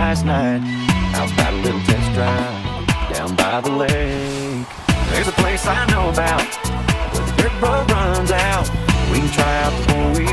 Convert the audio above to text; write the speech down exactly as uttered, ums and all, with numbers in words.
last night. How about a little test drive down by the lake? There's a place I know about where the dirt road runs out. We can try out before we